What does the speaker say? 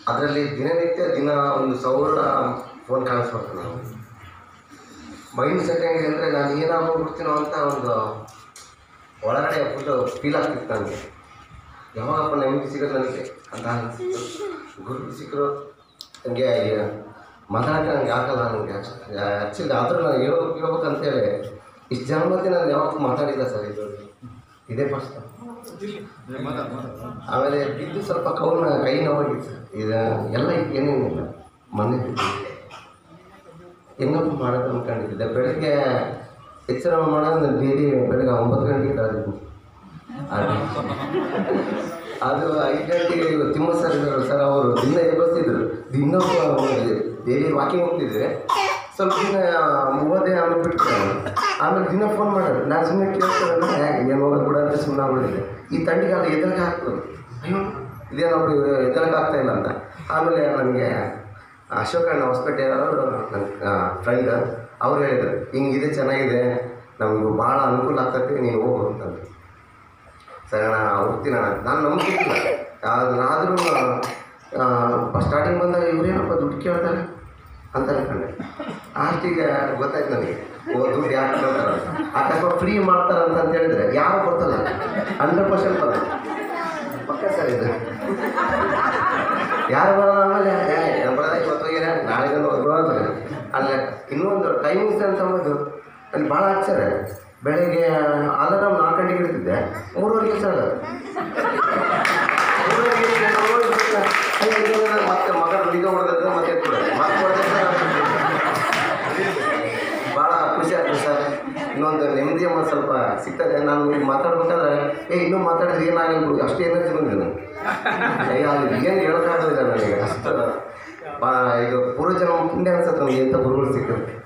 ಅದರಲ್ಲಿ ದಿನ ಒಂದು 1000 ಫೋನ್ ಕಾಣಿಸ್ಬೇಕು. ನಾವು ಮೈಂಡ್ ಸೆಟ್ ಹೆಂಗೆ ಅಂದರೆ ನಾನು ಏನಾಗೋಗ್ಬಿಡ್ತೀನೋ ಅಂತ ಒಂದು ಒಳಗಡೆ ಫುಲ್ಲು ಫೀಲ್ ಆಗ್ತಿತ್ತು ನನಗೆ. ಯಾವಾಗಪ್ಪ ನೆಮ್ಮದಿ ಸಿಗೋದು ನನಗೆ ಅಂತ ಗುರು ಸಿಕ್ಕರು ನನಗೆ ಮಾತಾಡೋಕ್ಕೆ ನನಗೆ ಆಗಲ್ಲ. ನನಗೆ ಆ್ಯಕ್ಚುಲಿ ಆದರೂ ನಾನು ಹೇಳ್ಬೇಕಂತೇಳಿ ಇಷ್ಟು ಜನ ಮಧ್ಯೆ ನಾನು ಯಾವತ್ತೂ ಮಾತಾಡಿಲ್ಲ ಸರ್. ಇದೇ ಫಸ್ಟ್. ಆಮೇಲೆ ಬಿದ್ದು ಸ್ವಲ್ಪ ಕೈ ನೋವಾಗಿತ್ತು. ಇದು ಎಲ್ಲ ಏನೇನಿಲ್ಲ, ಮೊನ್ನೆ ಹೆಂಗಪ್ಪ ಮಾಡೋದು ಅಂದ್ಕೊಂಡಿದ್ದೆ. ಬೆಳಗ್ಗೆ ಎಚ್ಚರ ಮಾಡೋದು ಡೈಲಿ ಬೆಳಗ್ಗೆ 9 ಗಂಟೆಗೆ ಕಳೆದಿದ್ದೀನಿ. ಅದು 5 ಗಂಟೆಗೆ ತಿಮ್ಮ ಸರ್ ಇದ್ದರು ಸರ್, ಅವರು ದಿನ ಎಬ್ಬಿಸ್ತಿದ್ರು. ಡೈಲಿ ವಾಕಿಂಗ್ ಹೋಗ್ತಿದ್ರೆ ಸ್ವಲ್ಪ ದಿನ ಓದೇ ಆಮೇಲೆ ಬಿಡ್ತಾರೆ. ಆಮೇಲೆ ದಿನ ಫೋನ್ ಮಾಡೋದು. ನಾನು ಸುಮ್ಮನೆ ಕೇಳ್ತಾರೆ ಏನು ಹೋಗೋದು ಕೂಡ ಅಂತ ಸುಮ್ಮನೆ ಆಗ್ಬಿಟ್ಟಿದೆ. ಈ ಥಂಡಿಗಾಲ ಎದಳಿಗೆ ಹಾಕ್ಬೋದು, ಅಯ್ಯೋ ಇದೇನಪ್ಪ ಎದಳಿಗೆ ಆಗ್ತಾಯಿಲ್ಲ ಅಂತ. ಆಮೇಲೆ ನನಗೆ ಅಶೋಕಣ್ಣ ಹೊಸಪೇಟೆ ಅವರು ನನ್ನ ಫ್ರೆಂಡ್ ಅವ್ರು ಹೇಳಿದರು, ಹಿಂಗಿದೆ ಚೆನ್ನಾಗಿದೆ, ನಮಗೂ ಭಾಳ ಅನುಕೂಲ ಆಗ್ತೈತಿ, ನೀನು ಹೋಗು ಅಂತಂದು. ಸರಿ ಅಣ್ಣ ಹೋಗ್ತೀನಣ್ಣ. ನಾನು ನಂಬಿಕಿಲ್ಲ. ಆದರೂ ಸ್ಟಾರ್ಟಿಂಗ್ ಬಂದಾಗ ಇವರೇನಪ್ಪ ದುಡ್ಡು ಕೇಳ್ತಾರೆ ಅಂತ ಅನ್ಕೊಂಡೆ. ಆಸ್ಟಿಗೆ ಗೊತ್ತಾಯ್ತು ನನಗೆ, ದುಡ್ಡು ಯಾಕೆ ಕೇಳ್ತಾರೆ ಅಕಸ್ಮಾತ್ ಫ್ರೀ ಮಾಡ್ತಾರಂತ ಹೇಳಿದ್ರೆ ಯಾರು ಗೊತ್ತಲ್ಲ, 100% ಬರಲ್ಲ ಪಕ್ಕ ಸರ್. ಇದು ಯಾರು ಬರೋಲ್ಲ. ಆಮೇಲೆ ಬರೋದ ಇವತ್ತು ಹೋಗಿರ ನಾಳೆಗೆ ಬರೋದ್ರೆ ಅಲ್ಲ. ಇನ್ನೊಂದು ಟೈಮಿಂಗ್ಸ್ ಅಂತ ಅಂಬೋದು ಅಲ್ಲಿ ಭಾಳ ಆಶ್ಚರ್ಯ. ಬೆಳಗ್ಗೆ ಅಲಾರಾಮ್ 4 ಗಂಟೆಗೆ ಇಡ್ತಿದ್ದೆ, 3:30 ಸರ್. 3:30 ಮತ್ತೆ ಮಗ ಈಗ ಹೊಡೆದ್ರೆ ಮತ್ತೆ ಭಾಳ ಖುಷಿ ಆಗ್ತದೆ ಸರ್. ಇನ್ನೊಂದು ನೆಮ್ಮದಿ ಸ್ವಲ್ಪ ಸಿಗ್ತದೆ. ನಾನು ಈಗ ಮಾತಾಡ್ಬೇಕಾದ್ರೆ ಇನ್ನೂ ಮಾತಾಡಿದ್ರೆ ಏನಾಗಲ್ಲ, ಅಷ್ಟು ಎನರ್ಜಿ ಬಂದಿದೆ ನನಗೆ. ಏನು ಹೇಳೋಕ್ಕಾಗೋದಿಲ್ಲ ನನಗೆ. ಅಷ್ಟು ಇದು ಪೂರ್ವಜನ್ಮ ಪುಣ್ಯ ಅನ್ಸುತ್ತೆ ನನಗೆ ಇಂಥ ಗುರುಗಳು ಸಿಕ್ಕಿದ್ರೆ.